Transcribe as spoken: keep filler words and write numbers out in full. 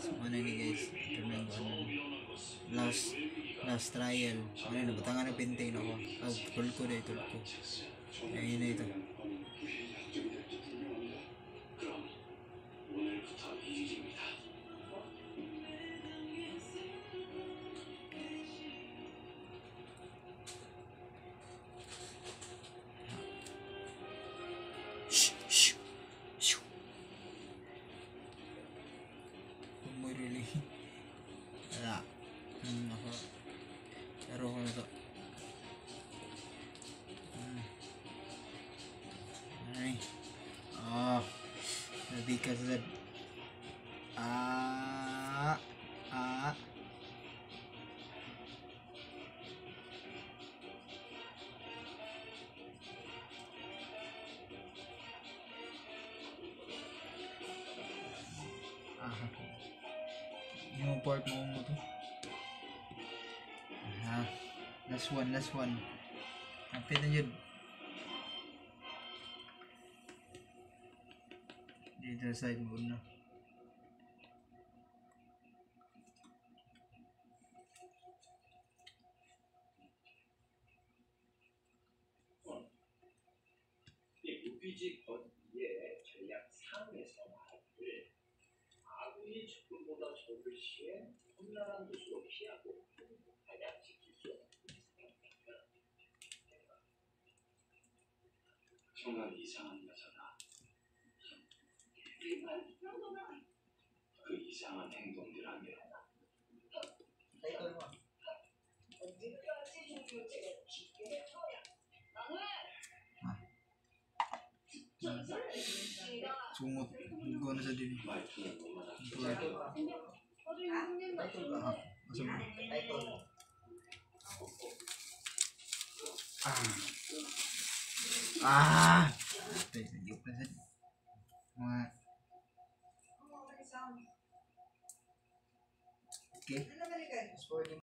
Ano ni guys? Ito ko ano. Last last trial. Ano na batangan ng painting ako. Oh, tulko na tulko. Ayun na ito. Hmm, ako. Laro ko na to. Hmm. Ay. Ah. Nabikas na. Ah. Ah. Ah. Yung part mo mo to. Ah. Last one, last one. Kapit na yun. Dito sa side mo na. 유피지 거기에 전략 삼에서 말을 아군이 적군보다 적을 시해 험난한 곳으로 피하고 발약시킬 수 없습니다. 정말 이상한 여자다. 그 이상한 행동들하며 Sungot. Go na sa din. 말투는 얼마나 Ah, ah. Ah. Mga okay.